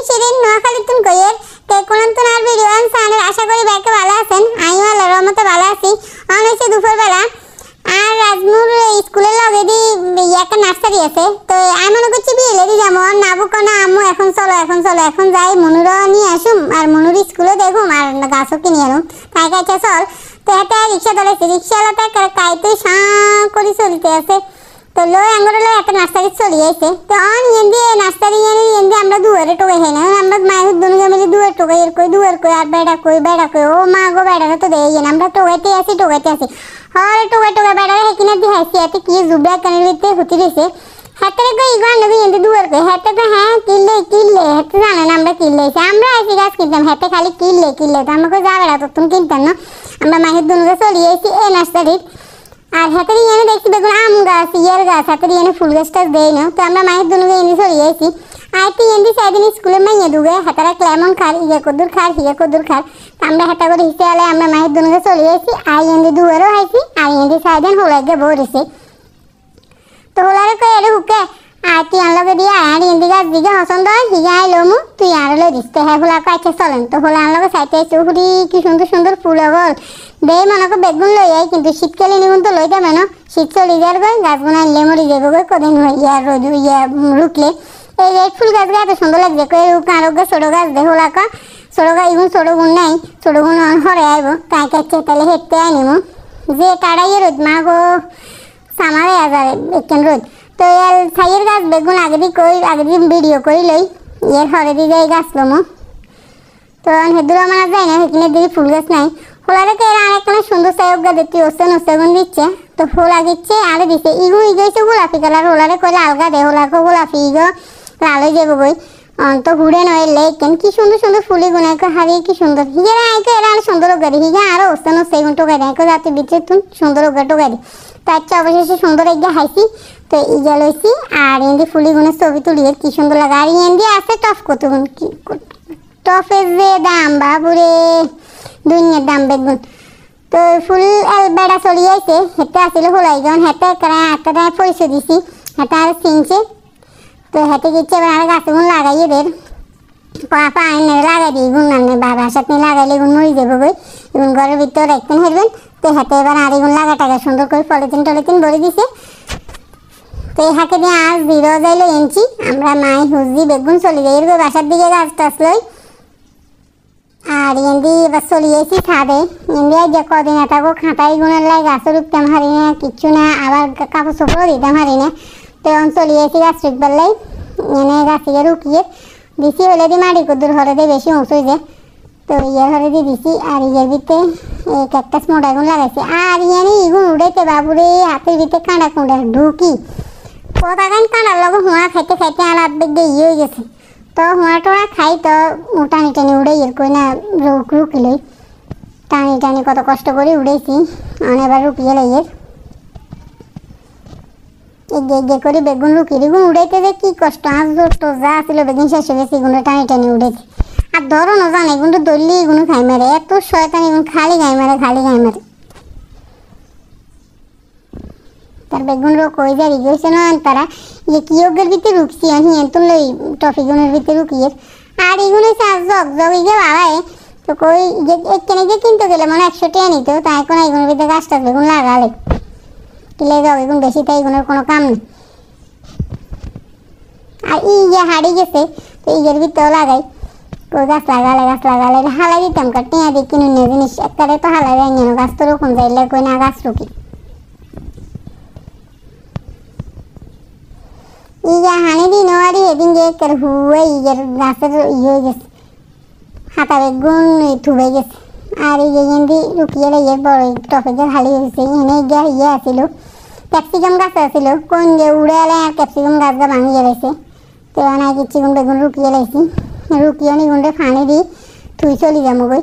শিরিন নোয়াখালী তুন কইয়ের তে কোন তুন আর ভিডিও আন সানের আশা করি ব্যাকে ভালো আছেন আমি আল্লাহর রহমতে ভালো আছি অন হইছে দুপুর বেলা আর রাজমুর স্কুলের লগে দি একটা নার্সারি আছে তো আমি মনে করছি বিয়েলে দি যাবো আর নাবু কোনা আম্মু এখন চলো এখন যাই মনুরা নিয়ে আসুম আর মনুর স্কুলে দেখুম আর গাছও কিনে আনুম তাই কাছে চল তো একটা রিক্সা ধরেছে রিক্সাওয়ালাটা কাইতে সাঁ করে চলতে আছে তো লই আঙ্গুরে লই একটা নার্সারি চলে আইছে তো অন এন্দি নার্সারি এন্দি আমরা দুয়ারে টোকাই হয় না আমরা মায়ের দুনুকে মিলে দুয়ার কই আর বেড়া কই ও মা গো বেড়াটা তো দেই না আমরা টোকাইতে আসি হরে টোকা বেড়া হেকিনা দি হাসি এতে কি জুবরা কানের ভিতরে হুতি দিছে হাতে কই গান নবি এন্দি দুয়ার কই হাতে তো হ্যাঁ কিল্লে হাতে জানা না আমরা কিল্লে আমরা আসি গাছ কিনতাম হাতে খালি কিল্লে তো আমাকে যা বেড়া তো তুমি কিনতাম না আমরা মায়ের দুনুকে চলে আইছি এই নার্সারি আর হাতের এনে দেখছি বেগুন আম গাছ ইয়ার গাছ হাতের এনে ফুল গাছটা দেয় না তো আমরা মায়ের দুনুকে এনে চলে আইছি আর তুই এনে সেদিন স্কুলে মাইয়ে দুগে হাতারা ক্লেমন খার হিয়া কদ্দুর খার আমরা হাতা করে হিসে আলে আমরা মায়ের দুনুকে চলে আইছি আর এনে দুয়ারও হাইছি আর এনে সাইডেন হোলাগে বড়েছে তো হোলারে কই এরে হুকে আর তুই আনলগে দিয়া আর এনে গাছ দিকে পছন্দ হয় হিয়া আইলমু তুই আরলে দিতে হ্যাঁ হোলা কাছে চলেন তো হোলা আনলগে সাইতে চুহুরি কি সুন্দর ফুল গল দে মনকে বেগুন লই আই কিন্তু শীতকালে নিগুন তো লইতাম না শীত চলে যার গই গাছগুলো আনলে মরি যাবে গই কদিন হইয়া রোদ হইয়া রুকলে এই রেড ফুল গাছ এত সুন্দর লাগছে কই রুক আরোগ্য ছোট গাছ দেখো লাকা ছোট গাছ ইগুন ছোট গুণ নাই ছোট গুণ হরে আইব তাই কাছে তাহলে হেঁটতে আনিমু যে তাড়াইয়ে রোদ মা গো সামারে আজারে একখান রোদ তো এর ছাইয়ের গাছ বেগুন আগে দিন ভিডিও করি লই এর হরে দিয়ে যাই গাছ লমো তো হেদুর আমার যায় না সেখানে দিকে ফুল গাছ নাই হোলারে কে এর আরেকখানে সুন্দর সাইব গা দেখতে ওস্তেগুন দিচ্ছে তো ফুল আগিচ্ছে আরে দিছে ইগোইছে গোলাপি কালার হোলারে কইলে আলগা দে হোলাকে গোলাপি ইগো লাল হয়ে যাবো গই তো ঘুরে নয় লেকেন কি সুন্দর ফুলি গুনাকে হারিয়ে কি সুন্দর হিগেরা আইকে এরা সুন্দর গাড়ি হিগে আরো ওস্তেগুন টোকাই দেয় যাতে বিচ্ছে তুন সুন্দর টোকাই দি তো আচ্ছা অবশেষে সুন্দর এগিয়ে হাইছি তো ইগা লইছি আর এন্দি ফুলি গুনের ছবি তুলিয়ে কি সুন্দর লাগে আর এন্দি আছে টফ কতগুন কি টফের যে দাম বাবুরে দুনিয়ার দাম বেগুন তো ফুল বেড়া চলি আইছে হেঁটে আসিল হোলাই যখন হেঁটে একটা পরিচয় দিছি হেঁটে আর চিনছে তো হেঁটে গিচ্ছে এবার আর গাছগুন লাগাই এদের পাপা আইনে লাগাই দিই গুণ আনে বাবার সাথে লাগাইলে গুণ মরি যাবো গই এগুন ঘরের ভিতরে রাখতেন হেরবেন তো হেঁটে এবার আর এগুন লাগা টাকা সুন্দর করে পলিথিন ভরে দিছে তো এই হাঁকে দিয়ে আজ জিরো যাইলো এনছি আমরা মাই হুজি বেগুন চলে যাই এরকম বাসার দিকে গাছ টাছ লই আর এন্দি এবার চলে গেছি ছাদে এন্দি যে কদিন থাকো খাঁটাই গুণের লাই গাছও রুখতাম হারি না কিচ্ছু না আবার কাপড় চোপড়ও দিতাম হারি না তো এখন চলে গেছি গাছ রুখবার লাই এনে গাছিকে রুকিয়ে দিছি হলে দি মাটি কদ্দুর হরে দিয়ে বেশি উঁচু যায় তো ইয়ের হরে দিয়ে দিছি আর ইয়ের ভিতরে এই ক্যাকটাস মোটা গুণ লাগাইছি আর ইয়ানি ইগুন উড়াইতে বাবুরে হাতের ভিতরে কাঁটা কুঁড়া ঢুকি কতখান কাঁটার লগে হুঁয়া খাইতে আর আর্ধেক দিয়ে ইয়ে হয়ে গেছে তো হুঁয়া টোড়া খাই তো টানি উড়ে এর কই না রুকি লই টানি কত কষ্ট করে উড়েছি এবার রুকিয়ে লই এগে করে বেগুন রুকি বেগুন উড়াইতে যে কি কষ্ট আজ তো যা ছিল বেগুন শেষ হয়ে গেছে এগুলো টানি উড়েছি আর ধরো না জানে এগুলো দললি এগুলো খাই মারে এত শয়তান এগুলো খালি গাই মারে তার বেগুন কই যায় গেছে না তারা যে কি ওগের ভিতরে রুকছি তো লই টফিগুনের ভিতরে রুকিয়ে আর এগুলো জগ ইগে বাবাই তো কই যে একখানে যে কিনতে গেলে মানে 100 টাকা নিত তাই এখন এগুলোর ভিতরে গাছটা বেগুন লাগালে কিলে জগ এগুন বেশি তাই এগুলোর কোনো কাম নেই আর যে হারিয়ে গেছে তো ইগের ভিতরেও লাগাই কই গাছ লাগালে হালাই দিতাম টিয়া দিয়ে কিনে নিয়ে জিনিস একবারে তো হালাই যায় না গাছ তো রকম যাইলে কই না গাছ রুকি ইগা হানি দিন আর এদিন যে একের হুয়ে ইগের গাছের ইয়ে হয়ে গেছে হাতা বেগুন থুবে গেছে আর এই এন্দি রুকিয়ে ইয়ের বড় টপে যে হালি হয়েছে এনে গিয়া ইয়ে আসিল ক্যাপসিকাম গাছ আসিল কোন যে উড়ে এলে আর ক্যাপসিকাম গাছটা ভাঙিয়ে গেছে তো অনেক কিছু বেগুন রুকিয়ে লাইছি রুকিয়ে নিগুনটা ফানি দিই থুই চলি যাবো গই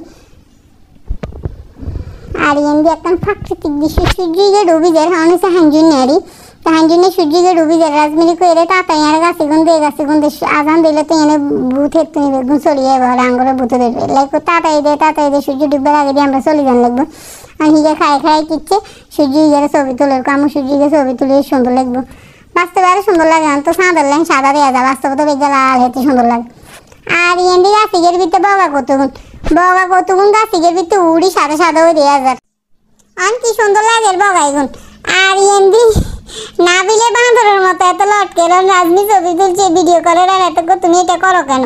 আর এন্দি একটা প্রাকৃতিক দৃশ্য সূর্য যে ডুবি যায় হচ্ছে হাঞ্জুন নাড়ি হাঞ্জুনে সূর্যকে ডুবি যায় রাজমিলি করে তাতাই আর গাছে গুন দিয়ে আজান দিলে তো এনে বুথের তুমি বেগুন চলিয়ে যাবো আঙ্গুরে বুথে দেবে লাইক তাতাই দে সূর্য ডুববার আগে দিয়ে আমরা চলে যান লাগবো আর হিগে খাই কিচ্ছে সূর্য হিগের ছবি তুলে আমি সূর্যকে ছবি তুলে সুন্দর লাগবো বাস্তবে আরো সুন্দর লাগে তো সাঁদার লাইন সাদা দেওয়া যায় বাস্তবে তো বেগে লাল হেঁটে সুন্দর লাগে আর এন্দি গাছিগের ভিতরে বগা কতগুণ গাছিগের ভিতরে উড়ি সাদা সাদা হয়ে দেওয়া যায় আর কি সুন্দর লাগে বগাইগুন। আর এন্দি না বিলে বাঁদরের মতো এত লটকে রাজমি ছবি তুলছে ভিডিও করে আর এত তুমি এটা করো কেন?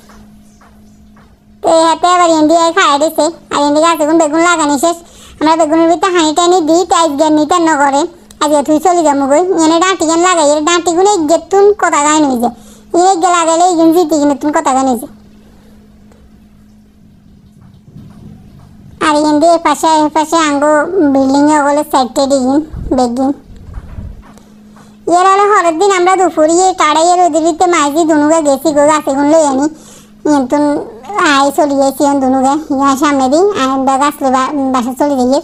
তো হাতে আবার এন্দি খাই দিছে। আর এন্দি গাছিগুন বেগুন লাগানি শেষ। আমরা বেগুনের ভিতরে হানি টানি দিই তাই জ্ঞান নিতে ন করে আজকে তুই চলে যাবো গই এনে ডাঁটি গান লাগাই এর ডাঁটিগুলো গেতুন কথা গায় নই যে ইয়ে লাগাইলে এই গেন জিতে কিনে তুমি কথা গান যে। আর এন্দি এপাশে আঙ্গো বিল্ডিং এ বলে সাইডে দিন বেগিন এর হলে হরের দিন আমরা দুপুরিয়ে টাড়াইয়ে রোদের ভিতরে মাঝি দুনুগে গেছি গো গাছিগুন লই আনি কিন্তু আই চলে গেছি দুনুগে সামনে দিন আমরা গাছলে বাসা চলে যাই।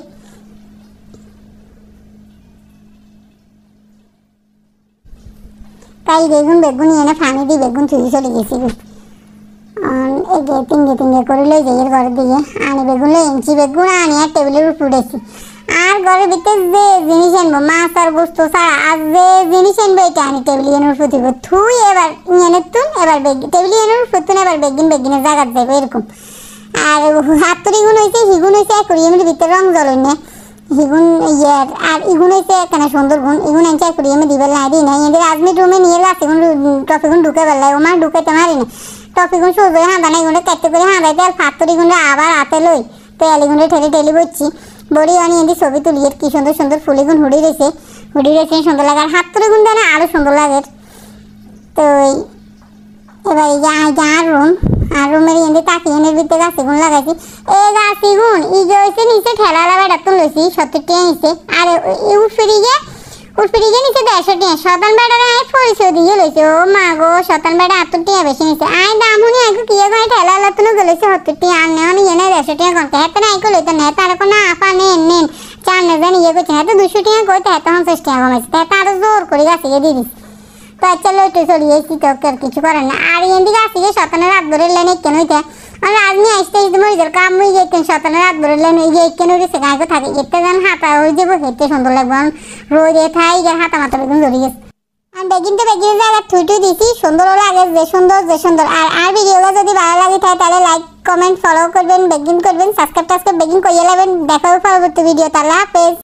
তাই বেগুন এনে ফানি দিয়ে বেগুন থুই চলে গেছি গো এগে তিনগে করে লই যাই ঘরের দিকে আনি বেগুন লই এনেছি বেগুন আনি আর টেবিলের উপর উঠেছি। আর ঘরের ভিতরে যে জিনিস আনবো মাছ আর বস্তু ছাড়া আর যে জিনিস আনবো এটা আনি টেবিলিয়ানের উপর দিব থুই এবার এনে তুন এবার টেবিলিয়ানের উপর তুন এবার বেগিনের জায়গা যাবো এরকম। আর হাতুড়িগুণ হয়েছে হিগুন হয়েছে অ্যাকোরিয়ামের ভিতরে রং জল না হিগুন ইয়ার আর ইগুন হয়েছে এখানে সুন্দর গুণ ইগুন আনছে অ্যাকোরিয়ামে দিবে লাই দিই না এদের আজমির রুমে নিয়ে গেছে টপিগুন ঢুকে বেলায় ওমার ঢুকাইতে মারি না টপিগুন সোজা হাঁদা না এগুলো কাটতে করে হাঁদাইতে আর হাতুড়িগুলো আবার হাতে লই তো এলিগুলো ঠেলে বসছি বড়ি আনি এদি ছবি তুলিয়ে কি সুন্দর সুন্দর ফুলিগুন হুড়ি রয়েছে সুন্দর লাগে আর হাতুড়িগুন দেয় না আরো সুন্দর লাগে। তো এবার এই যে আর রুমের এনে তাকিয়ে ভিতরে গাছিগুন লাগাইছি এই গাছিগুন ই যে হয়েছে নিচে ঠেলা বেড়া তুন লইছি 70 টাকা নিচে আর উঠফিরি গিয়ে নিচে 150 টাকা শতান বেড়ারে আয় পরিচয় দিয়ে লইছে ও মা গো শতান বেড়া 70 টাকা বেশি নিচে আয় দাম হুনি আগে কি গায়ে ঠেলা লাতুন গেলেছে 70 টাকা আর নেওয়া এনে 150 টাকা কমতে হাতে না আইকো লইতে না তার কোনো আফা নেন চার না জানি করছে হাতে 200 টাকা কইতে হাতে 50 টাকা কমাইছে তাতে আরো জোর করে গাছিকে দিয়ে দিস। তো আচ্ছা লইতে চলে গেছি তো আর কিছু করার না। আর এন্দি গাছিকে শতানের রাত ধরে লেন কেন হইতে আর আজমি আসতে মরিদের কাম হয়ে যেতেন শতানের রাত ধরে লেন ওই যে কেন উঠেছে গায়ে থাকে এতে যেন হাতা হয়ে যাবো খেতে সুন্দর লাগবে রোদে থাই গেলে হাতা মাথা বেগুন ধরে গেছে আর বেগিনের জায়গা থুই দিছি সুন্দর লাগে যে সুন্দর। আর ভিডিওটা যদি ভালো লাগে তাহলে লাইক কমেন্ট ফলো করবেন বেগিন করবেন সাবস্ক্রাইব বেগিন করিয়ে নেবেন দেখা পরবর্তী ভিডিও তাহলে হাফেজ।